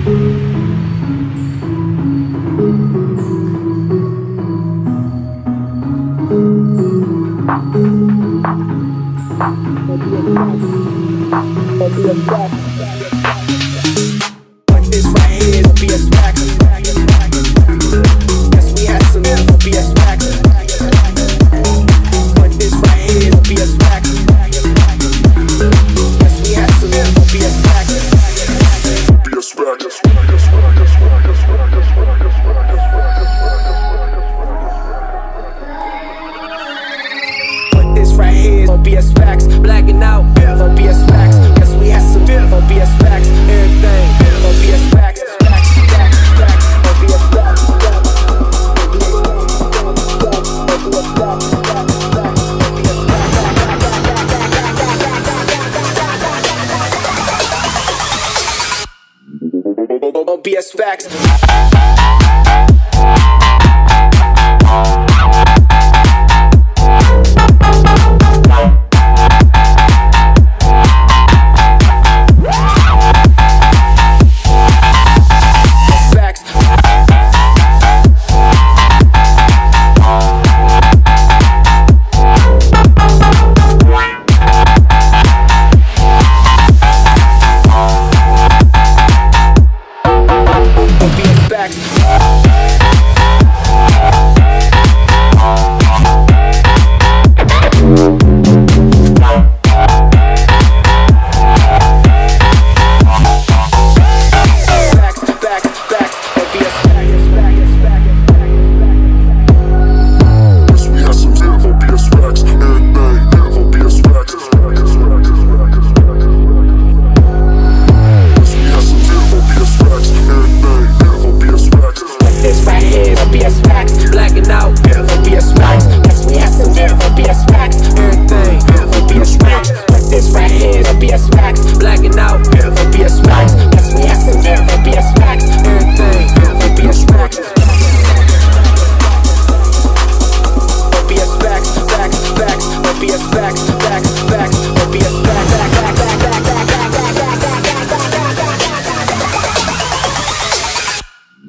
This right here will be a smack. Yes, we had some, will be a smack. But this right here will be a smack. Yes, we had some, will be a smack. Be a smack. But this right here will be a smacks. Blacking out, will be a smacks. Yes, we had some, will be a smacks. Everything will be a smacks. BS facts.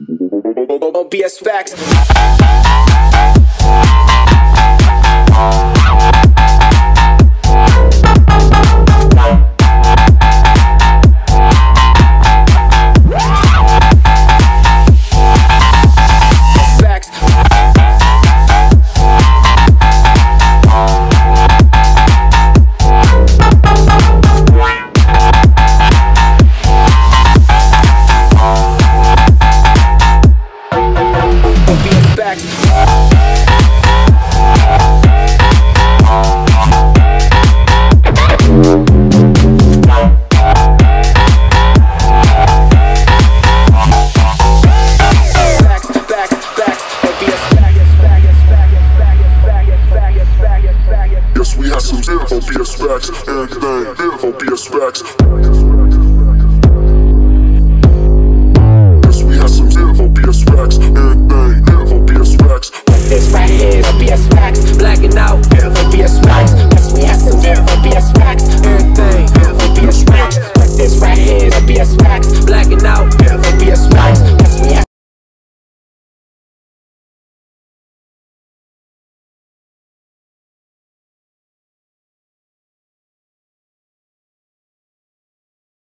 BS facts.